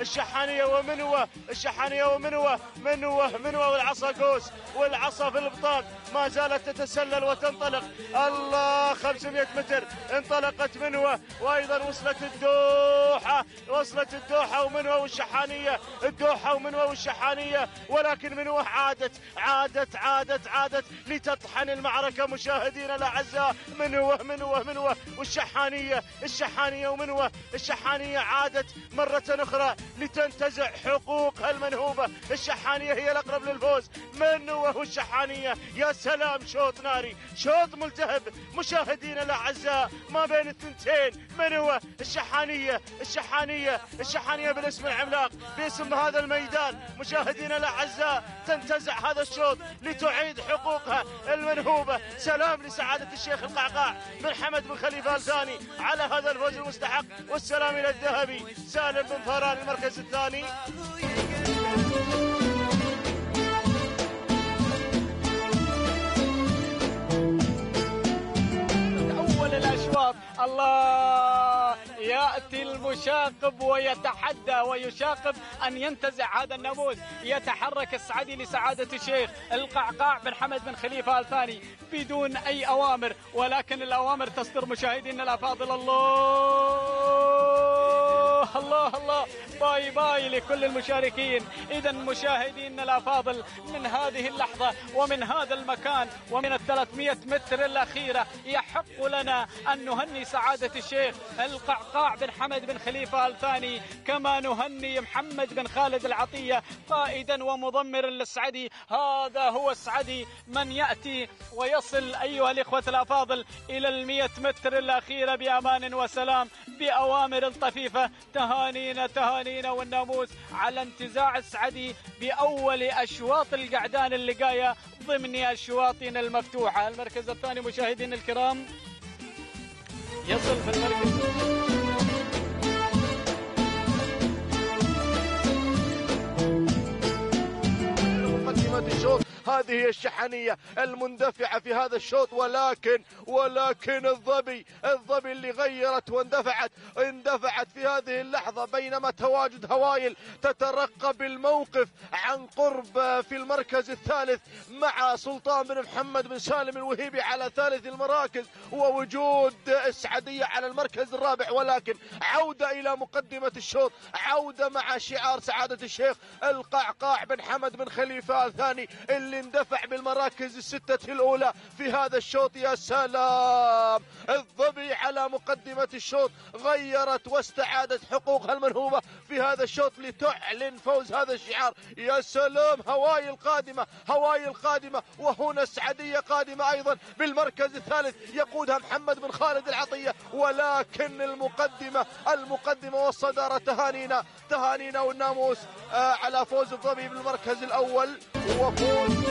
الشحانية ومنوة، الشحانية ومنوة، منوة والعصا قوس، والعصا في البطاق ما زالت تتسلل وتنطلق. الله 500 متر انطلقت منوة، وأيضا وصلت الدوحة، وصلت الدوحة ومنوة والشحانية، الدوحة ومنوة والشحانية، ولكن منوة عادت لتطحن المعركة مشاهدينا الأعزاء. منوة والشحانية ومنوة، الشحانية عادت مرة أخرى لتنتزع حقوقها المنهوبة. الشحانية هي الأقرب للفوز، منوة والشحانية. يا سلام، شوط ناري، شوط ملتهب مشاهدينا الأعزاء ما بين الثنتين. منوة الشحانية بالاسم العملاق، باسم هذا الميدان مشاهدينا الأعزاء، تنتزع هذا الشوط لتعيد حقوقها المنهوبة. سلام لسعادة الشيخ القعقاع بن حمد بن خليفة آل ثاني على هذا الفوز المستحق، والسلام إلى الذهبي سالم بن فاران المركز الثاني. أول الأشواط الله، يأتي المشاقب ويتحدى ويشاقب أن ينتزع هذا الناموس. يتحرك السعدي لسعادة الشيخ القعقاع بن حمد بن خليفة آل ثاني بدون أي أوامر، ولكن الأوامر تصدر مشاهدينا الأفاضل. الله باي لكل المشاركين. إذا مشاهدينا الأفاضل، من هذه اللحظة ومن هذا المكان ومن 300 متر الأخيرة يحق لنا أن نهني سعادة الشيخ القعقاع بن حمد بن خليفة آل ثاني، كما نهني محمد بن خالد العطية قائدا ومضمرا للسعدي. هذا هو السعدي من يأتي ويصل أيها الإخوة الأفاضل إلى 100 متر الأخيرة بأمان وسلام بأوامر طفيفة. تهانينا والناموس على انتزاع السعدي بأول أشواط القعدان اللقاية ضمن أشواطنا المفتوحة. المركز الثاني مشاهدينا الكرام يصل في المركز مقدمة الشوط. هذه هي الشحنية المندفعة في هذا الشوط، ولكن الظبي اللي غيرت واندفعت في هذه اللحظة، بينما تواجد هوايل تترقب الموقف عن قرب في المركز الثالث مع سلطان بن محمد بن سالم الوهيبي على ثالث المراكز، ووجود السعدية على المركز الرابع. ولكن عودة إلى مقدمة الشوط، عودة مع شعار سعادة الشيخ القعقاع بن حمد بن خليفة آل ثاني اللي اندفع بالمراكز الستة الأولى في هذا الشوط. يا سلام، الظبي على مقدمة الشوط غيرت واستعادت حقوقها المنهوبة في هذا الشوط لتعلن فوز هذا الشعار. يا سلام، هوايل قادمة، وهنا السعدية قادمة أيضا بالمركز الثالث يقودها محمد بن خالد العطية، ولكن المقدمة والصدارة. تهانينا والناموس على فوز الظبي بالمركز الأول وفوز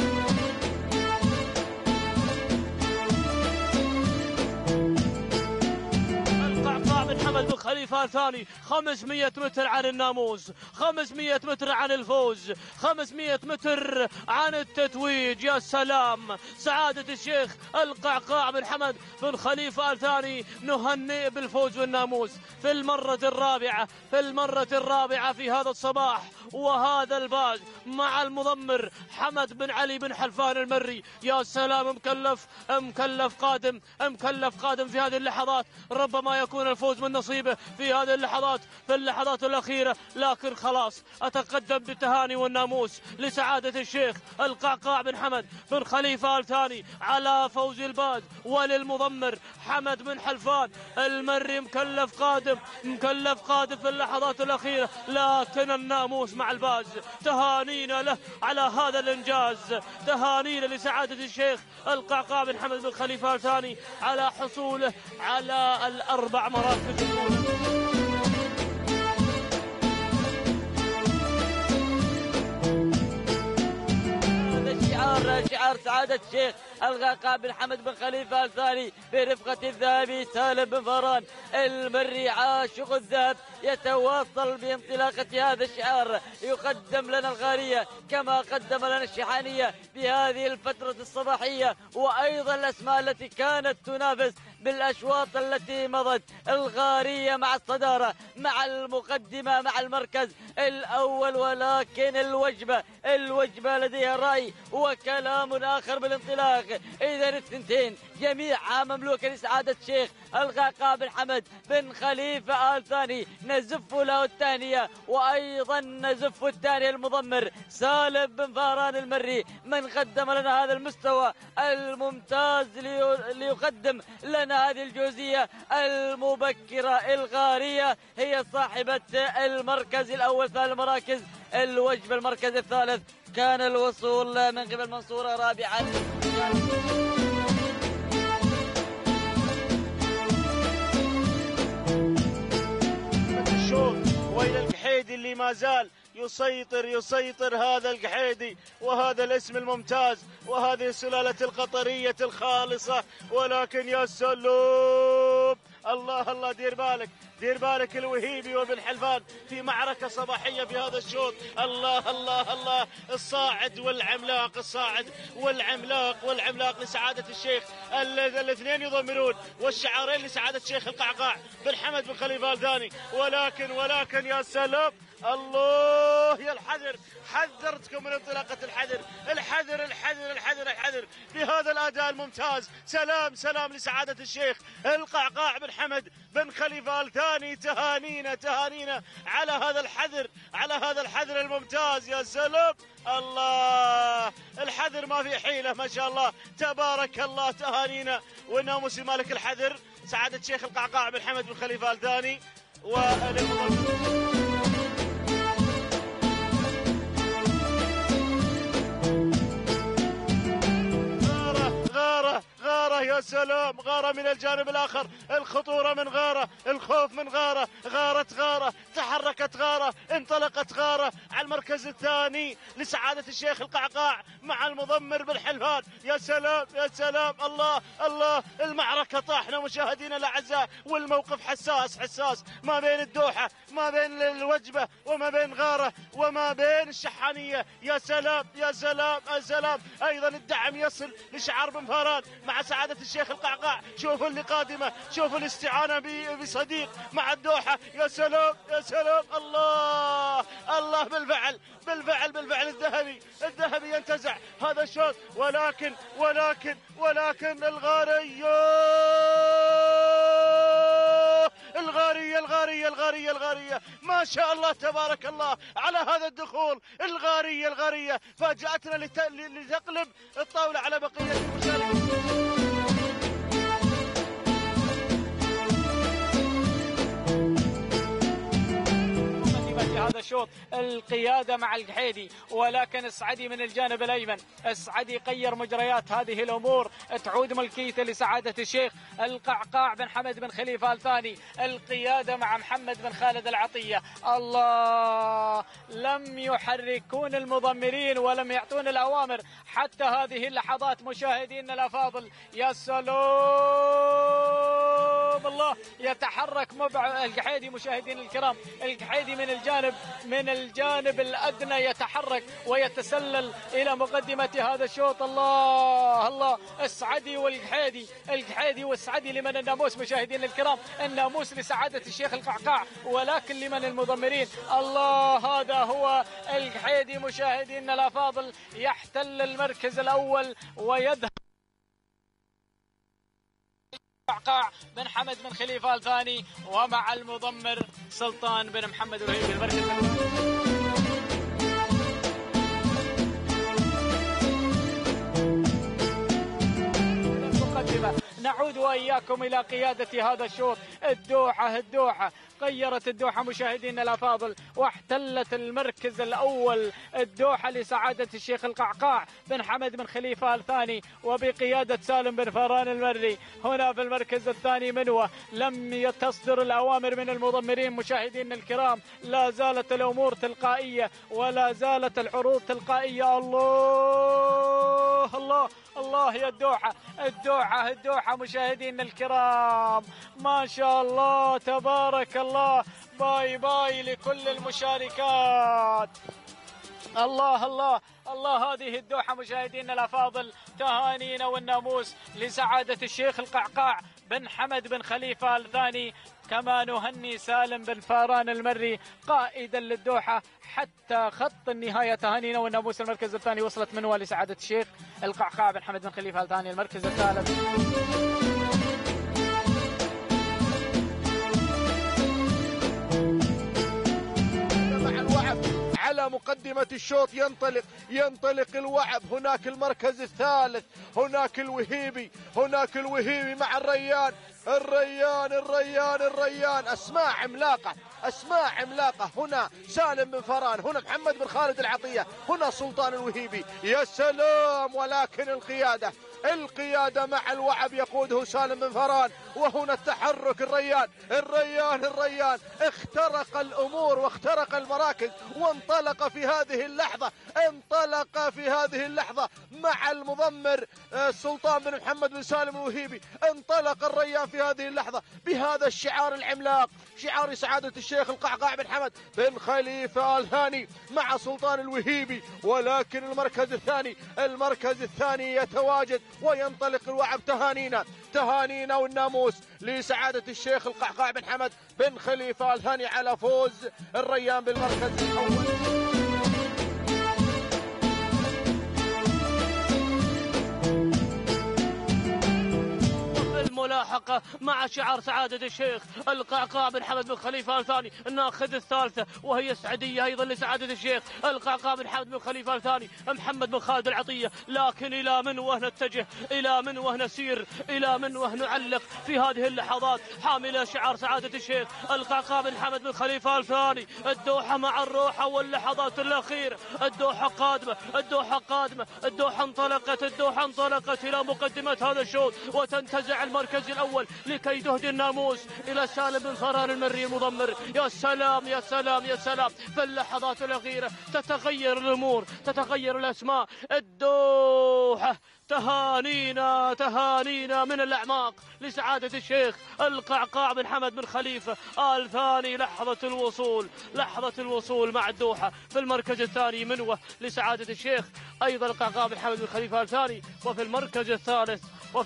القعقاع بن حمد بن خليفة آل ثاني. 500 متر عن الناموس، 500 متر عن الفوز، 500 متر عن التتويج. يا سلام، سعادة الشيخ القعقاع بن حمد بن خليفة آل ثاني نهنئ بالفوز والناموس في المرة الرابعة في هذا الصباح وهذا الفاز مع المضمر حمد بن علي بن حلفان المري. يا سلام، مكلف قادم في هذه اللحظات، ربما يكون الفوز من نصيبه في هذه اللحظات، في اللحظات الأخيرة. لكن خلاص أتقدم بالتهاني والناموس لسعادة الشيخ القعقاع بن حمد بن خليفة آل ثاني على فوز الباز، وللمضمر حمد بن حلفان المري مكلف قادم في اللحظات الأخيرة، لكن الناموس مع الباز. تهانينا له على هذا الإنجاز، تهانينا لسعادة الشيخ القعقاع بن حمد بن خليفة آل ثاني على حصوله على الأربع مراكز الأولى. شعار سعادة الشيخ القعقاع بن حمد بن خليفة آل ثاني برفقة الذهبي سالم بن فاران المري عاشق الذهب، يتواصل بانطلاقة هذا الشعار. يقدم لنا الغالية كما قدم لنا الشحانية في هذه الفترة الصباحية، وأيضا الأسماء التي كانت تنافس بالأشواط التي مضت. الغارية مع الصدارة، مع المقدمة، مع المركز الأول، ولكن الوجبة لديها رأي وكلام آخر بالانطلاق. إذا الثنتين جميعها مملوكة لسعادة الشيخ القعقاع بن حمد بن خليفة آل ثاني. نزف له الثانية، وأيضا نزف الثانية المضمر سالم بن فاران المري، من قدم لنا هذا المستوى الممتاز ليقدم لنا هذه الجوزية المبكرة. الغارية هي صاحبة المركز الأول، ثالث المراكز. الوجبة المركز الثالث كان الوصول من قبل منصورة رابعا. الشوط وإلى القحيدي اللي ما زال يسيطر هذا القحيدي، وهذا الاسم الممتاز، وهذه السلالة القطرية الخالصة. ولكن يا سلام، الله الله، دير بالك الوهيبي وبن حلفان في معركة صباحية في هذا الشوط. الله الله الله، الصاعد والعملاق لسعادة الشيخ. الاثنين يضمرون، والشعارين لسعادة الشيخ القعقاع بن حمد بن خليفة آل ثاني. ولكن يا سلام، الله يا الحذر، حذرتكم من انطلاقة الحذر بهذا الأداء الممتاز. سلام لسعادة الشيخ القعقاع بن حمد بن خليفة آل ثاني. تهانينا على هذا الحذر الممتاز. يا سلام، الله، الحذر ما في حيلة، ما شاء الله تبارك الله. تهانينا والناموس مالك الحذر سعادة الشيخ القعقاع بن حمد بن خليفة آل ثاني. غارة يا سلام، غارة من الجانب الآخر، الخطورة من غارة، الخوف من غارة، غارة تحركت غارة، انطلقت غارة على المركز الثاني لسعادة الشيخ القعقاع مع المضمر بن حلفان. يا سلام، الله، المعركة طاحنة مشاهدينا الأعزاء، والموقف حساس ما بين الدوحة، ما بين الوجبة، وما بين غارة، وما بين الشحانية. يا سلام، أيضا الدعم يصل لشعار بن فاران مع سعادة الشيخ القعقاع. شوفوا اللي قادمة، شوفوا الاستعانة بصديق مع الدوحة. يا سلام، الله، بالفعل الذهبي ينتزع هذا الشوط. ولكن الغارية ما شاء الله تبارك الله على هذا الدخول. الغارية فاجأتنا لتقلب الطاولة على بقية المشاركين. هذا الشوط القيادة مع القحيدي، ولكن السعدي من الجانب الأيمن. السعدي يغير مجريات هذه الأمور، تعود ملكيته لسعادة الشيخ القعقاع بن حمد بن خليفة آل ثاني. القيادة مع محمد بن خالد العطية. الله، لم يحركون المضمرين ولم يعطون الأوامر حتى هذه اللحظات مشاهدينا الأفاضل. يا سلام، الله، يتحرك القحيدي مشاهدينا الكرام. القحيدي من الجانب الأدنى يتحرك ويتسلل إلى مقدمة هذا الشوط. الله، السعدي القحيدي والسعدي لمن الناموس مشاهدين الكرام. الناموس لسعادة الشيخ القعقاع، ولكن لمن المضمرين. الله، هذا هو القحيدي مشاهدين الأفاضل، يحتل المركز الأول ويذهب القعقاع بن حمد بن خليفة آل ثاني، ومع المضمر سلطان بن محمد الوهيبي المركز المقدمة. نعود وإياكم إلى قيادة هذا الشوط. الدوحة غيرت الدوحة مشاهدينا الأفاضل، واحتلت المركز الأول الدوحة لسعادة الشيخ القعقاع بن حمد بن خليفة آل ثاني، وبقيادة سالم بن فاران المري. هنا في المركز الثاني منوة. لم تصدر الأوامر من المضمرين مشاهدينا الكرام، لا زالت الأمور تلقائية ولا زالت العروض تلقائية. الله يا الدوحة مشاهدينا الكرام، ما شاء الله تبارك الله. باي لكل المشاركات. الله الله هذه الدوحة مشاهدينا الأفاضل، تهانينا والناموس لسعادة الشيخ القعقاع بن حمد بن خليفة آل ثاني، كما نهني سالم بن فاران المري قائدا للدوحة حتى خط النهاية. تهانينا والناموس المركز الثاني وصلت منه لسعادة الشيخ القعقاع بن حمد بن خليفة آل ثاني. المركز الثالث على مقدمة الشوط ينطلق الوعب. هناك المركز الثالث، هناك الوهيبي مع الريان. أسماء عملاقة. هنا سالم بن فران، هنا محمد بن خالد العطية، هنا سلطان الوهيبي. يا سلام! ولكن القيادة مع الوعب يقوده سالم بن فران. وهنا التحرك. الريان اخترق الأمور واخترق المراكز وانطلق في هذه اللحظة مع المضمر سلطان بن محمد بن سالم الوهيبي. انطلق الريان في هذه اللحظة بهذا الشعار العملاق، شعار سعادة الشيخ القعقاع بن حمد بن خليفة آل ثاني مع سلطان الوهيبي. ولكن المركز الثاني يتواجد وينطلق الوعب. تهانينا والناموس لسعادة الشيخ القعقاع بن حمد بن خليفة آل ثاني على فوز الريان بالمركز الأول. الملاحقة مع شعار سعادة الشيخ القعقاع بن حمد بن خليفة آل ثاني. ناخذ الثالثة وهي السعدية أيضا لسعادة الشيخ القعقاع بن حمد بن خليفة آل ثاني محمد بن خالد العطية. لكن إلى من ونتجه، إلى من ونسير، إلى من ونعلق في هذه اللحظات حاملة شعار سعادة الشيخ القعقاع بن حمد بن خليفة آل ثاني. الدوحة مع الروحة واللحظات الأخيرة. الدوحة قادمة. الدوحة انطلقت إلى مقدمة هذا الشوط وتنتزع المركز الأول لكي تهدي الناموس إلى سالم بن فران المري المضمر. يا سلام يا سلام يا سلام! في اللحظات الأخيرة تتغير الأمور، تتغير الأسماء. الدوحة تهانينا من الأعماق لسعادة الشيخ القعقاع بن حمد بن خليفة آل ثاني. لحظة الوصول مع الدوحة في المركز الثاني منوة لسعادة الشيخ أيضا القعقاع بن حمد بن خليفة آل ثاني. وفي المركز الثالث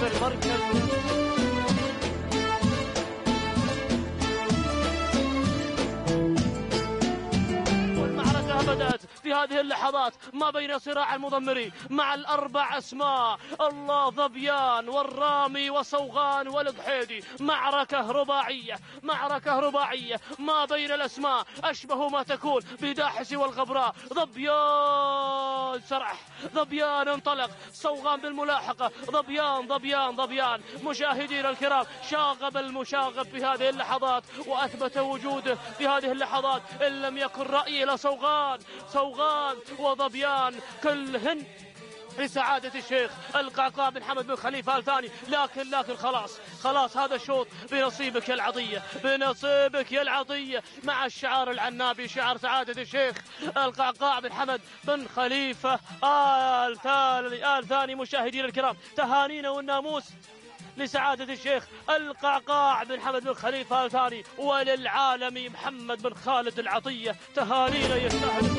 بدأت في هذه اللحظات ما بين صراع المضمري مع الأربع أسماء، الله ظبيان والرامي وصوغان والقحيدي. معركة رباعية ما بين الأسماء أشبه ما تكون بداحس والغبراء. ظبيان انطلق، صوغان بالملاحقة. ضبيان مشاهدينا الكرام شاغب المشاغب في هذه اللحظات وأثبت وجوده في هذه اللحظات. إن لم يكن رأيي لصوغان وضبيان كلهن لسعادة الشيخ القعقاع بن حمد بن خليفة آل ثاني. لكن خلاص هذا الشوط بنصيبك يا العطية مع الشعار العنابي، شعار سعادة الشيخ القعقاع بن حمد بن خليفة آل ثاني. مشاهدينا الكرام تهانينا والناموس لسعادة الشيخ القعقاع بن حمد بن خليفة آل ثاني وللعالمي محمد بن خالد العطية. تهانينا يستاهل.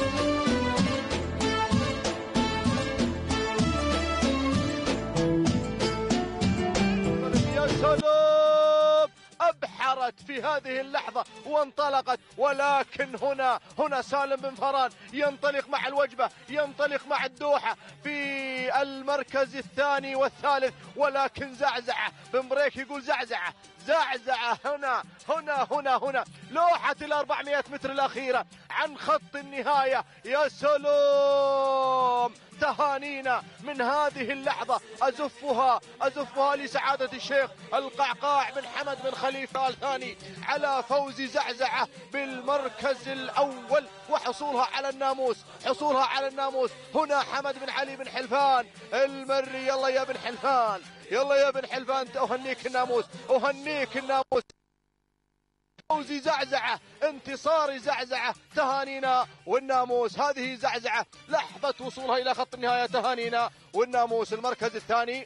يا سلام! أبحرت في هذه اللحظة وانطلقت. ولكن هنا سالم بن فران ينطلق مع الوجبة، ينطلق مع الدوحة في المركز الثاني والثالث. ولكن زعزعة بن بريك يقول زعزعة هنا لوحة 400 متر الأخيرة عن خط النهاية. يا سلام! تهانينا من هذه اللحظة أزفها لسعادة الشيخ القعقاع بن حمد بن خليفة آل ثاني على فوز زعزعة بالمركز الأول وحصولها على الناموس. هنا حمد بن علي بن حلفان المري. يلا يا بن حلفان أهنيك الناموس. فوزي زعزعة، انتصاري زعزعة. تهانينا والناموس. هذه زعزعة لحظة وصولها إلى خط النهاية. تهانينا والناموس المركز الثاني.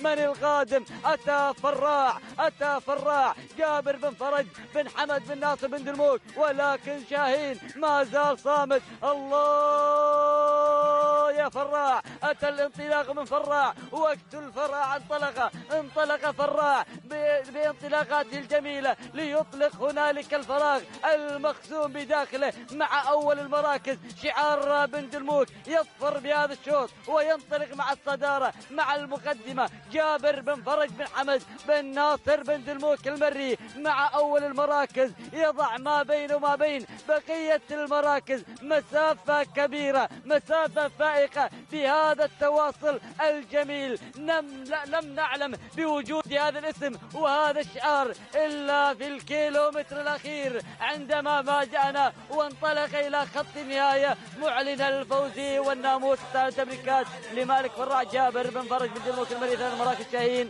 من القادم؟ أتى فراع جابر بن فرج بن حمد بن ناصر بن درموك، ولكن شاهين ما زال صامت. الله يا فراع، أتى الانطلاق من فراع، وقت الفراع انطلق فراع بانطلاقاته الجميلة ليطلق هنالك الفراغ المخزون بداخله مع أول المراكز. شعار بن درموك يظفر بهذا الشوط وينطلق مع الصدارة مع المقدمة جابر بن فرج بن حمد بن ناصر بن درموك المري مع أول المراكز، يضع ما بينه وما بين بقية المراكز مسافة كبيرة، مسافة فائقة بهذا التواصل الجميل. لم نعلم بوجود هذا الاسم وهذا الشعار إلا في الكيلومتر الأخير عندما فاجأنا وانطلق إلى خط النهاية معلنا الفوز والناموس. تبريكات لمالك فراع جابر بن فرج بن درموك المري، ثاني مراكز شاهين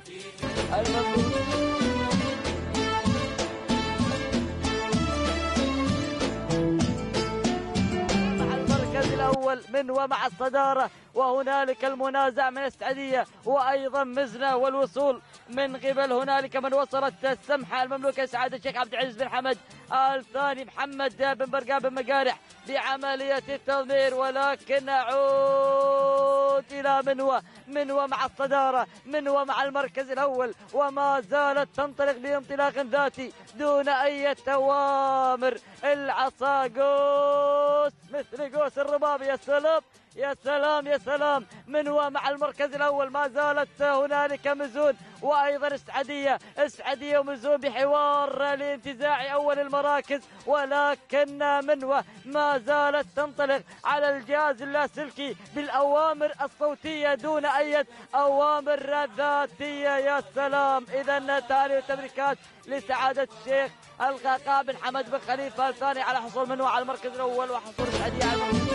الأول من ومع الصدارة، وهنالك المنازع من السعدية وأيضا مزنة، والوصول من قبل هنالك من وصلت السمحة المملوكة سعادة الشيخ عبد العزيز بن حمد. الثاني محمد بن برقاب بن مقارح بعملية التضمير، ولكن نعود إلى منوى مع الصدارة، منوى مع المركز الأول، وما زالت تنطلق بانطلاق ذاتي دون أي توامر. العصا قوس مثل قوس الرباب. يا سلام يا سلام يا سلام. منوى مع المركز الأول، ما زالت هنالك مزون وأيضا السعدية ومزون بحوار لانتزاع أول المراكز، ولكن منوى ما زالت تنطلق على الجهاز اللاسلكي بالأوامر الصوتية دون أي أوامر ذاتية. يا سلام. إذا تالي التبريكات لسعادة الشيخ القعقاع بن حمد بن خليفة الثاني على حصول منوى على المركز الأول وحصول السعدية على المركز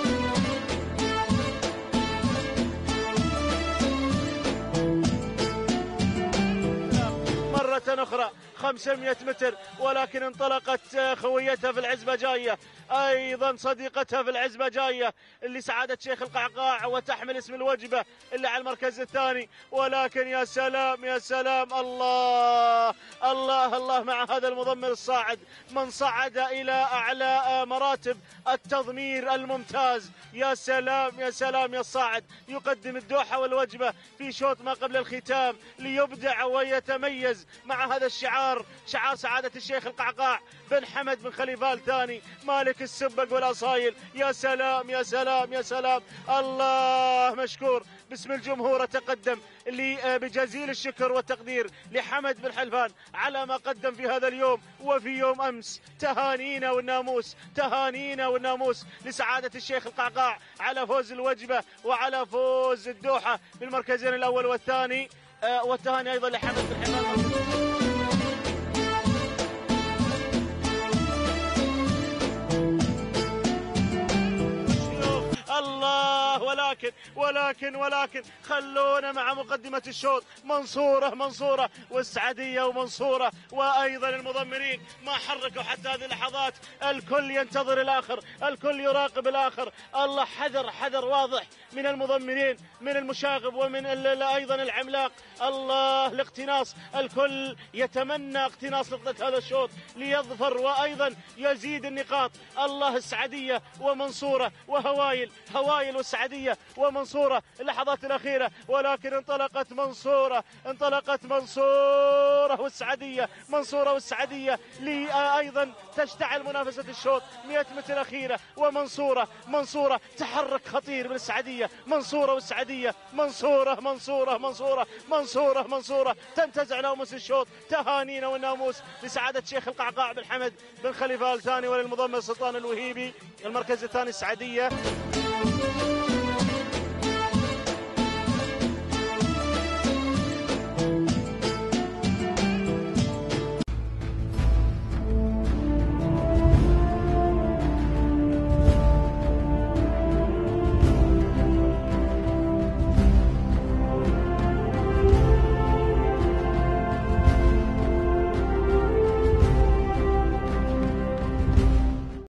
مرة أخرى 500 متر، ولكن انطلقت خويتها في العزبة جاية، أيضا صديقتها في العزبة جاية اللي سعادة شيخ القعقاع وتحمل اسم الوجبة اللي على المركز الثاني. ولكن يا سلام يا سلام، الله الله الله مع هذا المضمر الصاعد، من صعد إلى أعلى مراتب التضمير الممتاز. يا سلام يا سلام يا الصاعد، يقدم الدوحة والوجبة في شوط ما قبل الختام ليبدع ويتميز مع هذا الشعار، شعار سعادة الشيخ القعقاع بن حمد بن خليفة الثاني مالك السبق والأصايل. يا سلام يا سلام يا سلام، الله مشكور باسم الجمهور. أتقدم بجزيل الشكر والتقدير لحمد بن حلفان على ما قدم في هذا اليوم وفي يوم أمس. تهانينا والناموس، تهانينا والناموس لسعادة الشيخ القعقاع على فوز الوجبة وعلى فوز الدوحة بالمركزين الأول والثاني، والتهاني أيضا لحمد بن حلفان. الله. ولكن خلونا مع مقدمة الشوط. منصورة والسعدية ومنصورة وأيضا المضمرين ما حركوا حتى هذه اللحظات. الكل ينتظر الآخر، الكل يراقب الآخر. الله حذر واضح من المضمرين، من المشاغب ومن أيضا العملاق. الله الاقتناص، الكل يتمنى اقتناص نقطة هذا الشوط ليظفر وأيضا يزيد النقاط. الله السعدية ومنصورة وهوايل والسعدية ومنصورة اللحظات الأخيرة، ولكن انطلقت منصورة والسعدية أيضا تشتعل منافسة الشوط 100 متر أخيرة. ومنصورة تحرك خطير من السعدية. منصورة والسعدية، منصورة تنتزع ناموس الشوط. تهانينا والناموس لسعادة شيخ القعقاع بن حمد بن خليفة الثاني وللمضمر سلطان الوهيبي. المركز الثاني السعدية.